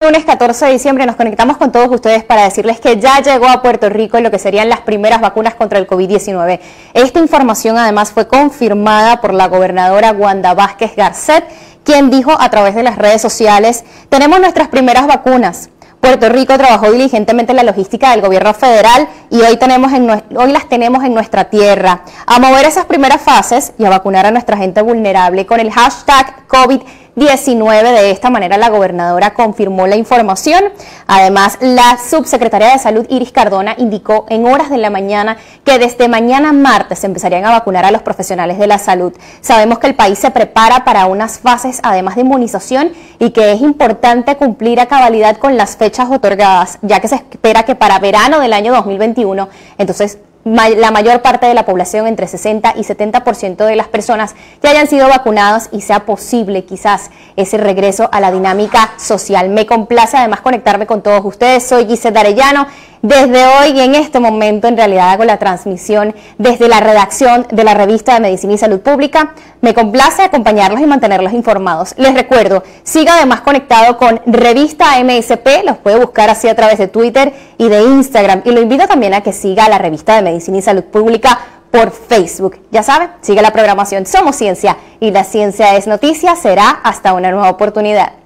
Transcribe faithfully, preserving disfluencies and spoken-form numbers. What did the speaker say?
Lunes catorce de diciembre nos conectamos con todos ustedes para decirles que ya llegó a Puerto Rico lo que serían las primeras vacunas contra el COVID diecinueve. Esta información además fue confirmada por la gobernadora Wanda Vázquez Garcet, quien dijo a través de las redes sociales: tenemos nuestras primeras vacunas. Puerto Rico trabajó diligentemente en la logística del gobierno federal y hoy, tenemos en, hoy las tenemos en nuestra tierra. A mover esas primeras fases y a vacunar a nuestra gente vulnerable con el hashtag COVID diecinueve. De esta manera la gobernadora confirmó la información. Además, la subsecretaria de Salud, Iris Cardona, indicó en horas de la mañana que desde mañana martes se empezarían a vacunar a los profesionales de la salud. Sabemos que el país se prepara para unas fases además de inmunización y que es importante cumplir a cabalidad con las fechas otorgadas, ya que se espera que para verano del año dos mil veintiuno, entonces la mayor parte de la población, entre sesenta y setenta por ciento de las personas, ya hayan sido vacunadas y sea posible quizás ese regreso a la dinámica social. Me complace además conectarme con todos ustedes. Soy Gisette Arellano. Desde hoy y en este momento en realidad hago la transmisión desde la redacción de la revista de Medicina y Salud Pública. Me complace acompañarlos y mantenerlos informados. Les recuerdo, siga además conectado con Revista M S P, los puede buscar así a través de Twitter y de Instagram. Y lo invito también a que siga la revista de Medicina y Salud Pública por Facebook. Ya sabe, siga la programación Somos Ciencia y la ciencia es noticia. Será hasta una nueva oportunidad.